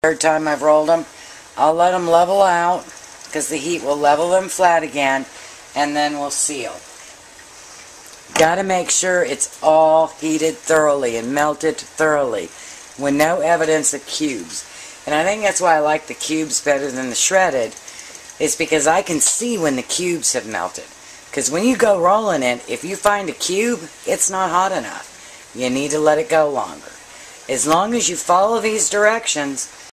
Third time I've rolled them, I'll let them level out because the heat will level them flat again, and then we'll seal. Got to make sure it's all heated thoroughly and melted thoroughly with no evidence of cubes. And I think that's why I like the cubes better than the shredded, is because I can see when the cubes have melted. Because when you go rolling it, if you find a cube, it's not hot enough. You need to let it go longer. As long as you follow these directions,